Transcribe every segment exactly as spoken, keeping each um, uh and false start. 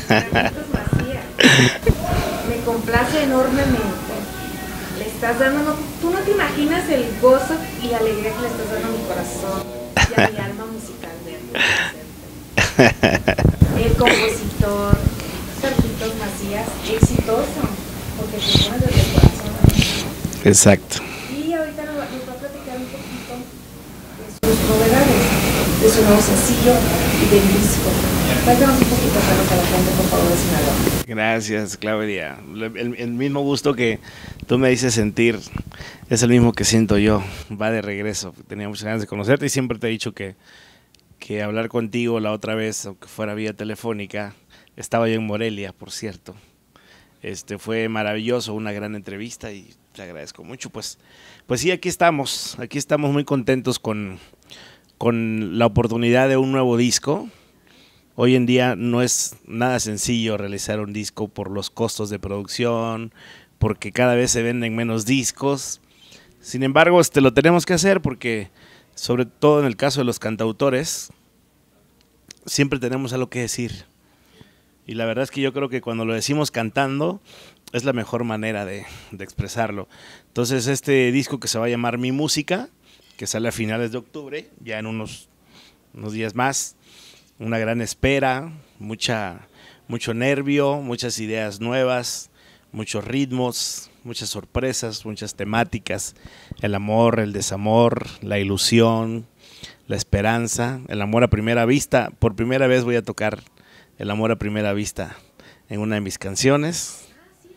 Carlitos Macías. Me complace enormemente. Le estás dando, no, tú no te imaginas el gozo y alegría que le estás dando a mi corazón y a mi alma musicalmente. El compositor Carlitos Macías, exitoso, porque te pones desde el corazón. Exacto. Y ahorita nos va, nos va a platicar un poquito de sus novedades, de su nuevo sencillo y del disco. Cuéntanos un poquito, Carlos, a la gente, por favor, de Sinaloa. Gracias, Claudia. El, el mismo gusto que tú me dices sentir es el mismo que siento yo. Va de regreso. Tenía muchas ganas de conocerte y siempre te he dicho que, que hablar contigo la otra vez, aunque fuera vía telefónica, estaba yo en Morelia, por cierto. Este fue maravilloso, una gran entrevista y te agradezco mucho. Pues, pues sí, aquí estamos, aquí estamos muy contentos con, con la oportunidad de un nuevo disco. Hoy en día no es nada sencillo realizar un disco por los costos de producción, porque cada vez se venden menos discos. Sin embargo, este, lo tenemos que hacer porque, sobre todo en el caso de los cantautores, siempre tenemos algo que decir. Y la verdad es que yo creo que cuando lo decimos cantando es la mejor manera de, de expresarlo. Entonces este disco que se va a llamar Mi Música, que sale a finales de octubre, ya en unos, unos días más, una gran espera, mucha, mucho nervio, muchas ideas nuevas, muchos ritmos, muchas sorpresas, muchas temáticas, el amor, el desamor, la ilusión, la esperanza, el amor a primera vista. Por primera vez voy a tocar el amor a primera vista en una de mis canciones.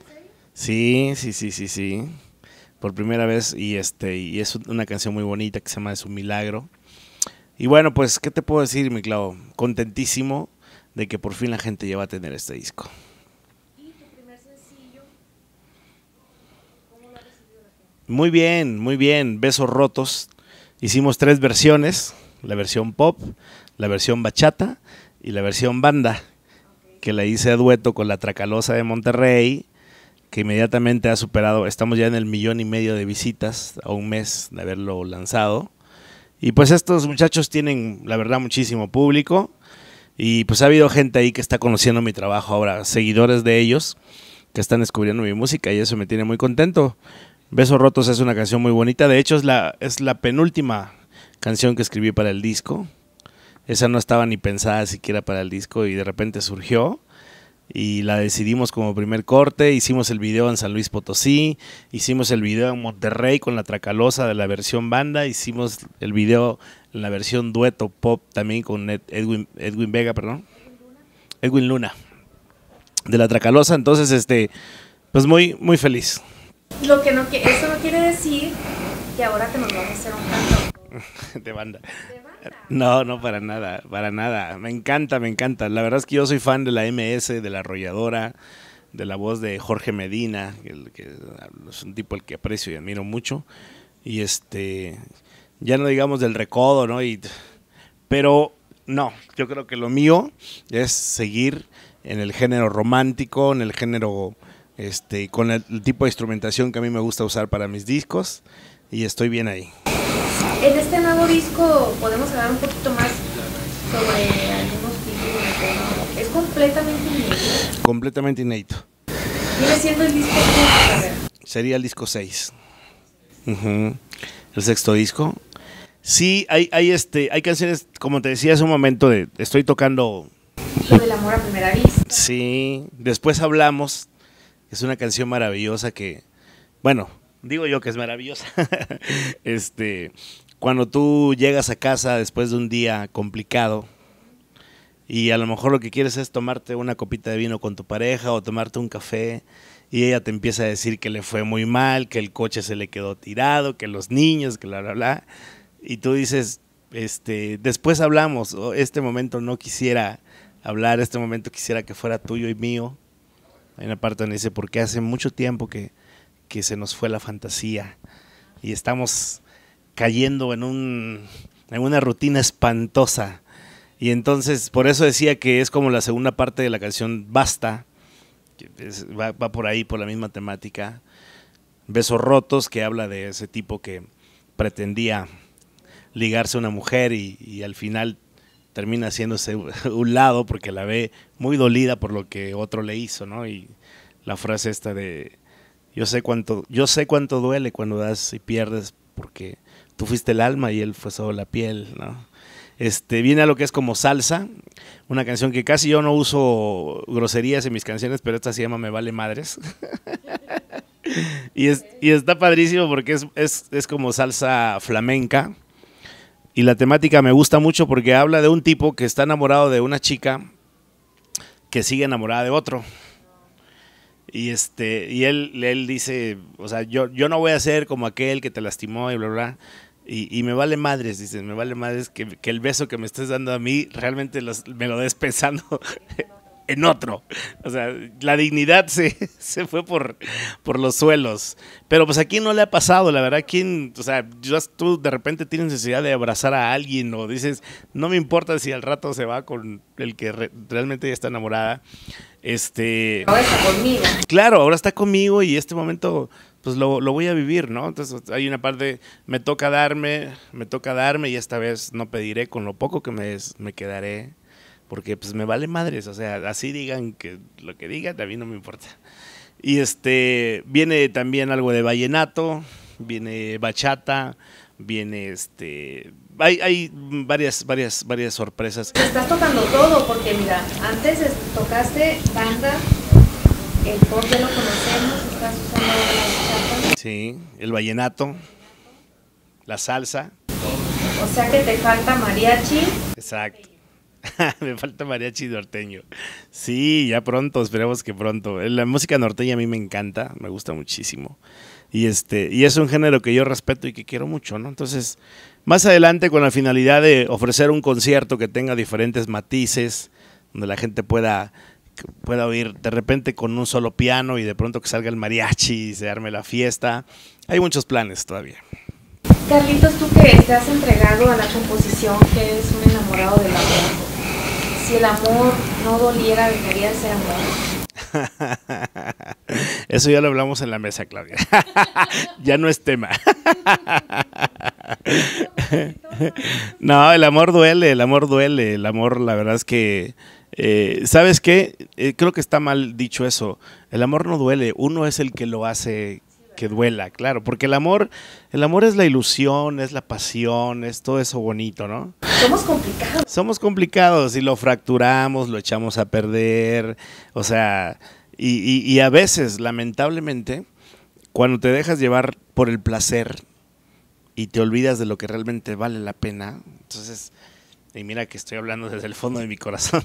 Sí, sí, sí, sí, sí. Por primera vez y este y es una canción muy bonita que se llama Es un milagro. Y bueno, pues, ¿qué te puedo decir, mi Clau? Contentísimo de que por fin la gente ya va a tener este disco. ¿Y tu primer sencillo? ¿Cómo lo ha recibido la gente? Muy bien, muy bien. Besos Rotos. Hicimos tres versiones, la versión pop, la versión bachata y la versión banda, que la hice a dueto con la Tracalosa de Monterrey, que inmediatamente ha superado, estamos ya en el millón y medio de visitas a un mes de haberlo lanzado. Y pues estos muchachos tienen, la verdad, muchísimo público y pues ha habido gente ahí que está conociendo mi trabajo ahora, seguidores de ellos que están descubriendo mi música y eso me tiene muy contento. Besos Rotos es una canción muy bonita, de hecho es la, es la penúltima canción que escribí para el disco. Esa no estaba ni pensada siquiera para el disco y de repente surgió y la decidimos como primer corte. Hicimos el video en San Luis Potosí, hicimos el video en Monterrey con la Tracalosa de la versión banda, hicimos el video en la versión dueto pop también con Edwin, Edwin Vega, perdón, Edwin Luna de la Tracalosa. Entonces, este, pues muy, muy feliz. Lo que no, que eso no quiere decir que ahora que nos vamos a hacer un canto de banda. de banda. No, no, para nada, para nada. Me encanta, me encanta. La verdad es que yo soy fan de la M S, de La Arrolladora, de la voz de Jorge Medina, que, que es un tipo al que aprecio y admiro mucho. Y este, ya no digamos del Recodo, ¿no? Y, pero no, yo creo que lo mío es seguir en el género romántico, en el género, este, con el, el tipo de instrumentación que a mí me gusta usar para mis discos y estoy bien ahí. En este nuevo disco podemos hablar un poquito más sobre algunos títulos. Es completamente inédito. Completamente inédito. Viene siendo el disco de tu carrera. Sería el disco seis. Uh-huh. El sexto disco. Sí, hay, hay, este, hay canciones, como te decía hace un momento, de, estoy tocando... Lo del amor a primera vista. Sí, después hablamos. Es una canción maravillosa que, bueno, digo yo que es maravillosa. este, cuando tú llegas a casa después de un día complicado y a lo mejor lo que quieres es tomarte una copita de vino con tu pareja o tomarte un café y ella te empieza a decir que le fue muy mal, que el coche se le quedó tirado, que los niños, que bla, bla, bla. Y tú dices, este, después hablamos, o este momento no quisiera hablar, este momento quisiera que fuera tuyo y mío. Hay una parte donde dice, porque hace mucho tiempo que, que se nos fue la fantasía y estamos cayendo en, un, en una rutina espantosa. Y entonces, por eso decía que es como la segunda parte de la canción Basta, que es, va, va por ahí, por la misma temática. Besos Rotos, que habla de ese tipo que pretendía ligarse a una mujer y, y al final termina haciéndose un lado porque la ve muy dolida por lo que otro le hizo, ¿no? Y la frase esta de yo sé cuánto, yo sé cuánto duele cuando das y pierdes porque tú fuiste el alma y él fue solo la piel, ¿no? Este, viene a lo que es como Salsa, una canción que casi yo no uso groserías en mis canciones, pero esta se llama Me Vale Madres. y, es, y está padrísimo porque es, es, es como salsa flamenca. Y la temática me gusta mucho porque habla de un tipo que está enamorado de una chica que sigue enamorada de otro. Y este y él, él dice, o sea, yo, yo no voy a ser como aquel que te lastimó y bla, bla. Y, y me vale madres, dice, me vale madres que, que el beso que me estés dando a mí realmente los, me lo des pensando en otro. O sea, la dignidad se, se fue por, por los suelos. Pero pues aquí no le ha pasado, la verdad, ¿quién? O sea, tú de repente tienes necesidad de abrazar a alguien o dices, no me importa si al rato se va con el que re, realmente ya está enamorada. Este, ahora está conmigo. Claro, ahora está conmigo y este momento pues lo, lo voy a vivir, ¿no? Entonces hay una parte, me toca darme, me toca darme y esta vez no pediré, con lo poco que me des, me quedaré, porque pues me vale madres, o sea, así digan que lo que digan, a mí no me importa. Y este, viene también algo de vallenato, viene bachata, viene este, hay, hay varias, varias, varias sorpresas. Estás tocando todo, porque mira, antes tocaste banda, el pop ya lo conocemos, estás usando la bachata. Sí, el vallenato, la salsa. O sea que te falta mariachi. Exacto. Me falta mariachi norteño. Sí, ya pronto, esperemos que pronto. La música norteña a mí me encanta, me gusta muchísimo. Y este, y es un género que yo respeto y que quiero mucho, ¿no? Entonces, más adelante con la finalidad de ofrecer un concierto que tenga diferentes matices, donde la gente pueda, pueda oír de repente con un solo piano y de pronto que salga el mariachi y se arme la fiesta. Hay muchos planes todavía. Carlitos, tú que te has entregado a la composición, que eres un enamorado del amor, si el amor no doliera, ¿dejaría ese amor? Eso ya lo hablamos en la mesa, Claudia. Ya no es tema. No, el amor duele, el amor duele, el amor, la verdad es que, eh, ¿sabes qué? Eh, creo que está mal dicho eso. El amor no duele, uno es el que lo hace que duela, claro, porque el amor, el amor es la ilusión, es la pasión, es todo eso bonito, ¿no? Somos complicados. Somos complicados y lo fracturamos, lo echamos a perder, o sea, y, y, y a veces, lamentablemente, cuando te dejas llevar por el placer y te olvidas de lo que realmente vale la pena, entonces, y mira que estoy hablando desde el fondo de mi corazón,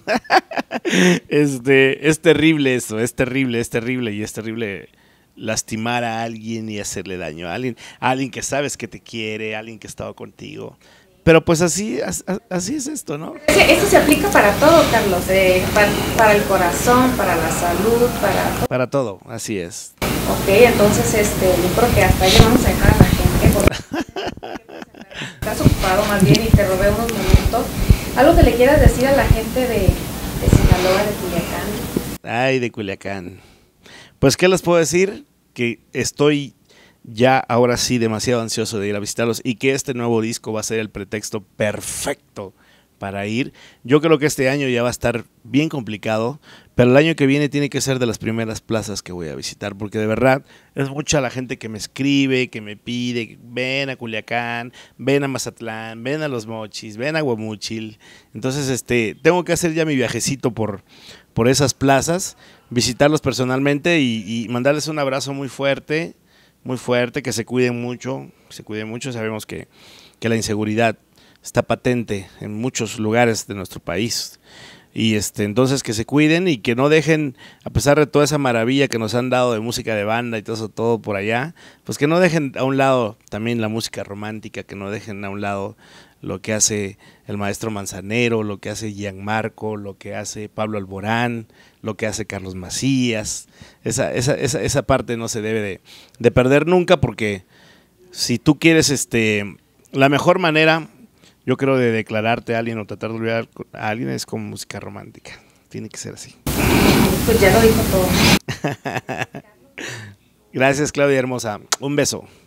este, es terrible eso, es terrible, es terrible y es terrible lastimar a alguien y hacerle daño a alguien, a alguien que sabes que te quiere, a alguien que ha estado contigo. Pero pues así, así es esto, ¿no? Esto se aplica para todo, Carlos, eh, para, para el corazón, para la salud, para... Para todo, así es. Ok, entonces este, yo creo que hasta ahí le vamos a dejar a la gente. Porque estás ocupado más bien y te robé unos momentos. ¿Algo que le quieras decir a la gente de, de Sinaloa, de Culiacán? Ay, de Culiacán. Pues, ¿qué les puedo decir? Que estoy ya ahora sí demasiado ansioso de ir a visitarlos y que este nuevo disco va a ser el pretexto perfecto para ir. Yo creo que este año ya va a estar bien complicado, pero el año que viene tiene que ser de las primeras plazas que voy a visitar, porque de verdad es mucha la gente que me escribe, que me pide, ven a Culiacán, ven a Mazatlán, ven a Los Mochis, ven a Guamúchil. Entonces, este, tengo que hacer ya mi viajecito por, por esas plazas, visitarlos personalmente y, y mandarles un abrazo muy fuerte, muy fuerte, que se cuiden mucho, se cuiden mucho. Sabemos que, que la inseguridad está patente en muchos lugares de nuestro país y este entonces que se cuiden y que no dejen, a pesar de toda esa maravilla que nos han dado de música de banda y todo eso, todo por allá, pues que no dejen a un lado también la música romántica, que no dejen a un lado lo que hace el maestro Manzanero, lo que hace Gianmarco, lo que hace Pablo Alborán, lo que hace Carlos Macías. Esa, esa, esa, esa parte no se debe de, de perder nunca, porque si tú quieres este la mejor manera, yo creo, de declararte a alguien o tratar de olvidar a alguien es con música romántica. Tiene que ser así. Pues ya lo dijo todo. Gracias, Claudia hermosa. Un beso.